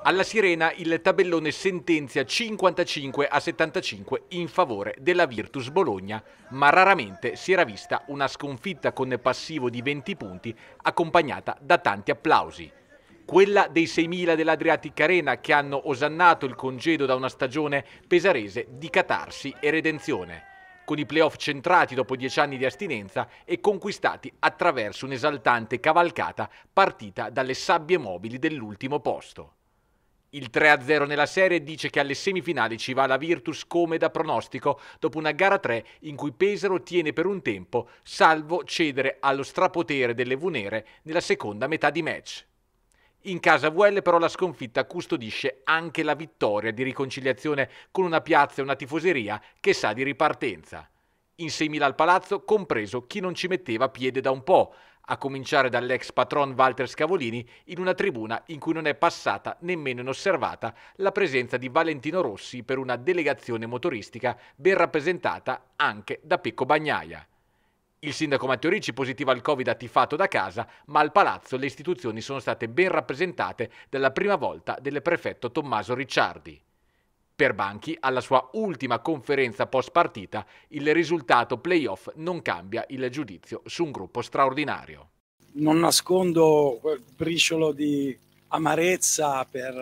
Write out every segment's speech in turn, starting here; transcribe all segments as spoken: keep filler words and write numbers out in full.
Alla sirena il tabellone sentenzia cinquantacinque a settantacinque in favore della Virtus Bologna, ma raramente si era vista una sconfitta con passivo di venti punti accompagnata da tanti applausi. Quella dei seimila dell'Adriatic Arena che hanno osannato il congedo da una stagione pesarese di catarsi e redenzione, con i playoff centrati dopo dieci anni di astinenza e conquistati attraverso un'esaltante cavalcata partita dalle sabbie mobili dell'ultimo posto. Il tre a zero nella serie dice che alle semifinali ci va la Virtus come da pronostico dopo una gara tre in cui Pesaro tiene per un tempo, salvo cedere allo strapotere delle Vunere nella seconda metà di match. In casa V L però la sconfitta custodisce anche la vittoria di riconciliazione con una piazza e una tifoseria che sa di ripartenza. In seimila al palazzo, compreso chi non ci metteva piede da un po', a cominciare dall'ex patron Walter Scavolini, in una tribuna in cui non è passata nemmeno inosservata la presenza di Valentino Rossi per una delegazione motoristica ben rappresentata anche da Pecco Bagnaia. Il sindaco Matteo Ricci, positivo al Covid, ha tifato da casa, ma al palazzo le istituzioni sono state ben rappresentate dalla prima volta del prefetto Tommaso Ricciardi. Per Banchi, alla sua ultima conferenza post partita, il risultato playoff non cambia il giudizio su un gruppo straordinario. Non nascondo quel briciolo di amarezza per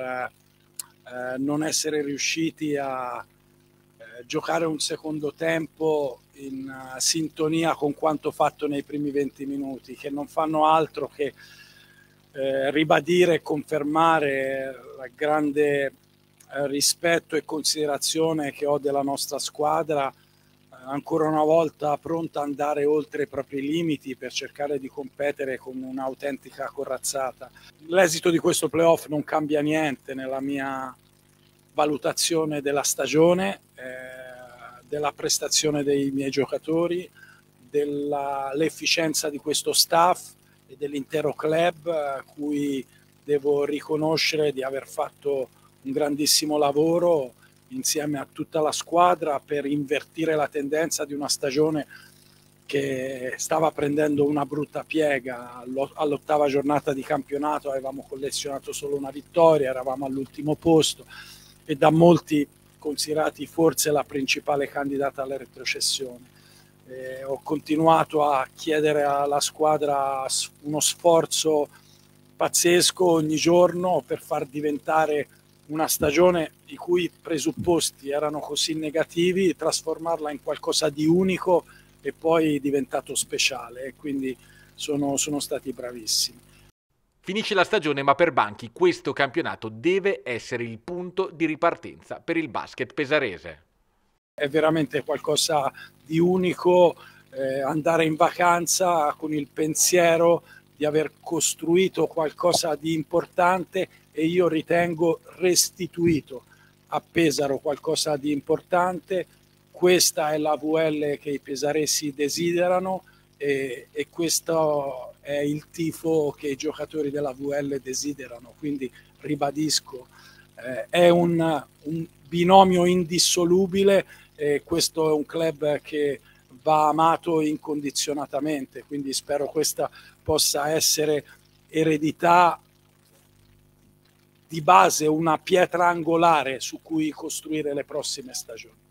eh, non essere riusciti a eh, giocare un secondo tempo in uh, sintonia con quanto fatto nei primi venti minuti, che non fanno altro che eh, ribadire e confermare la grande rispetto e considerazione che ho della nostra squadra, eh, ancora una volta pronta ad andare oltre i propri limiti per cercare di competere con un'autentica corazzata. L'esito di questo playoff non cambia niente nella mia valutazione della stagione, eh, della prestazione dei miei giocatori, dell'efficienza di questo staff e dell'intero club, a cui devo riconoscere di aver fatto un grandissimo lavoro insieme a tutta la squadra per invertire la tendenza di una stagione che stava prendendo una brutta piega. All'ottava giornata di campionato avevamo collezionato solo una vittoria, eravamo all'ultimo posto e da molti considerati forse la principale candidata alla retrocessione. Eh, ho continuato a chiedere alla squadra uno sforzo pazzesco ogni giorno per far diventare una stagione i cui presupposti erano così negativi, trasformarla in qualcosa di unico e poi diventato speciale, e quindi sono, sono stati bravissimi. Finisce la stagione, ma per Banchi questo campionato deve essere il punto di ripartenza per il basket pesarese. È veramente qualcosa di unico eh, andare in vacanza con il pensiero di aver costruito qualcosa di importante e io ritengo restituito a Pesaro qualcosa di importante. Questa è la V L che i pesaresi desiderano e, e questo è il tifo che i giocatori della V L desiderano. Quindi ribadisco, eh, è un, un binomio indissolubile e questo è un club che va amato incondizionatamente, quindi spero questa possa essere eredità di base, una pietra angolare su cui costruire le prossime stagioni.